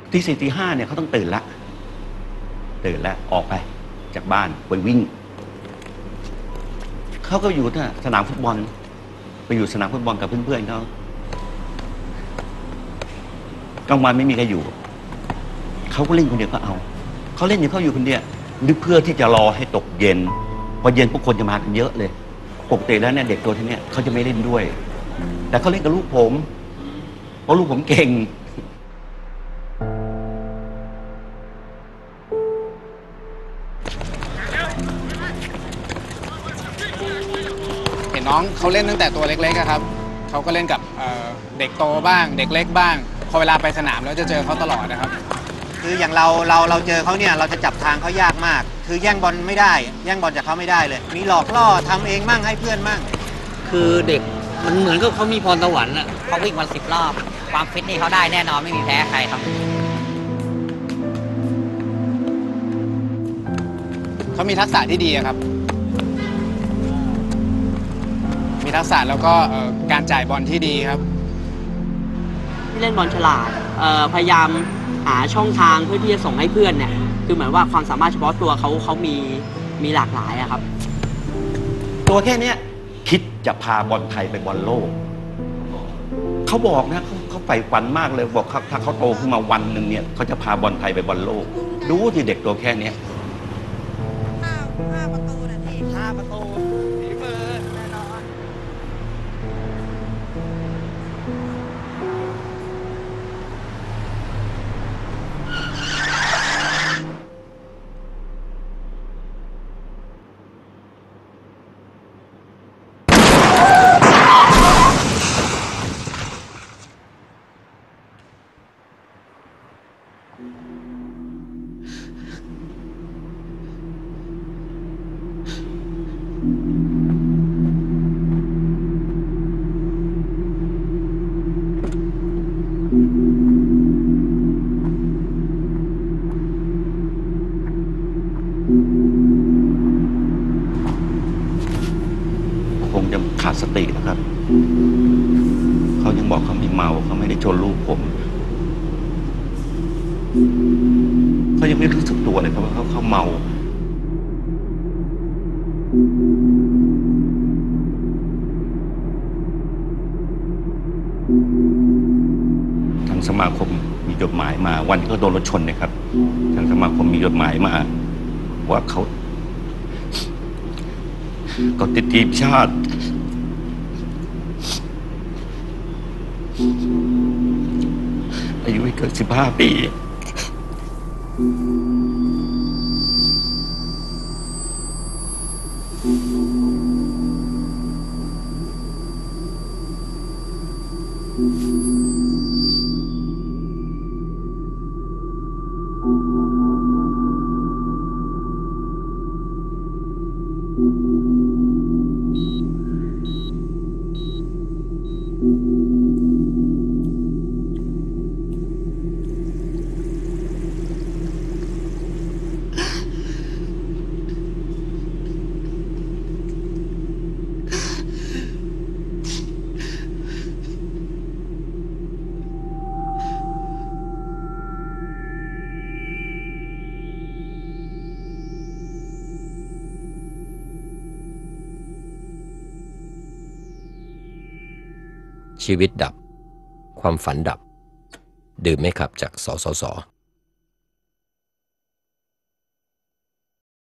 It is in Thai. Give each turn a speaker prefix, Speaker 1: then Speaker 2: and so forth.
Speaker 1: ตีสี่ตีห้าเนี่ยเขาต้องตื่นแล้วออกไปจากบ้านไปวิ่งเขาก็อยู่ที่สนามฟุตบอลไปอยู่สนามฟุตบอลกับเพื่อนๆเขากลางวันไม่มีใครอยู่เขาก็เล่นคนเดียวก็เอาเขาเล่นอยู่เขาอยู่คนเดียวนึกเพื่อที่จะรอให้ตกเย็นพอเย็นพวกคนจะมากันเยอะเลยปกติแล้วเนี่ยเด็กตัวที่เนี่ยเขาจะไม่เล่นด้วยแต่เขาเล่นกับลูกผมเพราะลูกผมเก่ง
Speaker 2: เห็นน้องเขาเล่นตั้งแต่ตัวเล็กๆครับเขาก็เล่นกับเด็กโตบ้างเด็กเล็กบ้างพอเวลาไปสนามแล้วจะเจอเขาตลอดนะครับ
Speaker 3: คืออย่างเราเจอเขาเนี่ยเราจะจับทางเขายากมากคือแย่งบอลไม่ได้แย่งบอลจากเขาไม่ได้เลยมีหลอกล่อทำเองมั่งให้เพื่อนมั่ง
Speaker 4: คือเด็กมันเหมือนกับเขามีพรสวรรค์อะเขาวิ่งวัน10 รอบความฟิตนี่เขาได้แน่นอนไม่มีแพ้ใครครับ
Speaker 2: เขามีทักษะที่ดีครับมีทักษะแล้วก็การจ่ายบอลที่ดีครับ
Speaker 5: ที่เล่นบอลฉลาดพยายามหาช่องทางเพื่อที่จะส่งให้เพื่อนเนี่ยคือเหมือนว่าความสามารถเฉพาะตัวเขามีหลากหลายอะครับ
Speaker 1: ตัวแค่นี้คิดจะพาบอลไทยไปบอลโลกเขาบอกนะเขาใฝ่ฝันมากเลยบอกถ้าเขาโตขึ้นมาวันหนึ่งเนี่ยเขาจะพาบอลไทยไปบอลโลกดูที่เด็กตัวแค่นี้
Speaker 3: 5 ประตูนะที5 ประตูฝีมือแน่นอน
Speaker 1: คงจะขาดสตินะครับเขายังบอกเขาไม่เมาเขาไม่ได้ชนลูกผมเขายังไม่รู้สึกตัวเลยครับว่าเขาเมาทางสมาคมมีจดหมายมาวันที่เขาโดนรถชนนะครับทางสมาคมมีจดหมายมาว่าเขาติดทีมชาติอายุไม่เกิน15 ปี
Speaker 6: ชีวิตดับความฝันดับดื่มไม่ขับจากสสส